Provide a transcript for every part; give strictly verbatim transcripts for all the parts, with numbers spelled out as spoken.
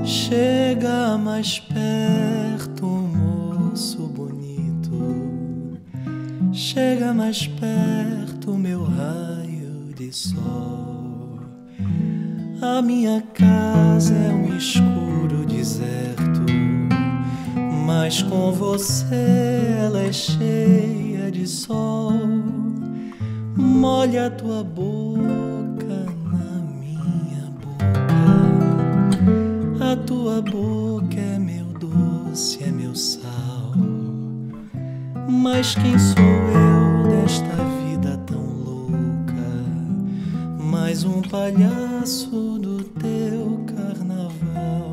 Chega mais perto, moço bonito. Chega mais perto, meu raio de sol. A minha casa é um escuro deserto, mas com você ela é cheia de sol. Molha a tua boca na minha boca. A tua boca é meu doce, é meu sal. Mas quem sou eu desta vida tão louca? Mais um palhaço do teu carnaval.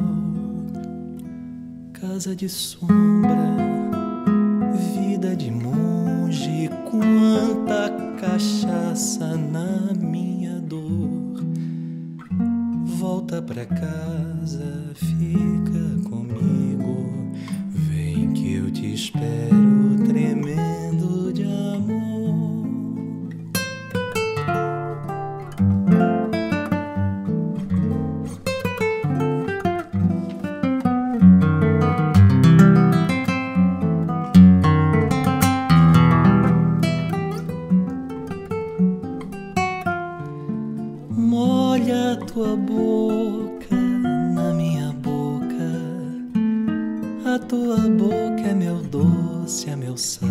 Casa de sombra, vida de monge, quanta cachaça na minha dor. Volta pra casa, fica comigo, vem que eu te espero tremendo de amor. Molha a tua boca na minha boca. A tua boca é meu doce, é meu sal.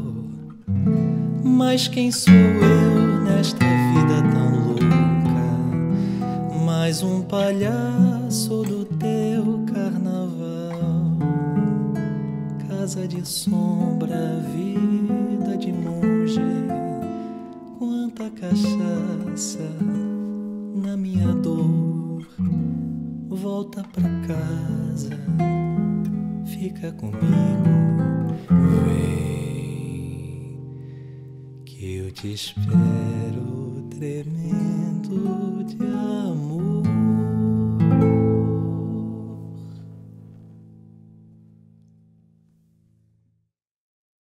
Mas quem sou eu nesta vida tão louca? Mais um palhaço do teu carnaval. Casa de sombra, vida de monge, quanta cachaça na minha dor. Volta pra casa, fica comigo, vem que eu te espero tremendo de amor.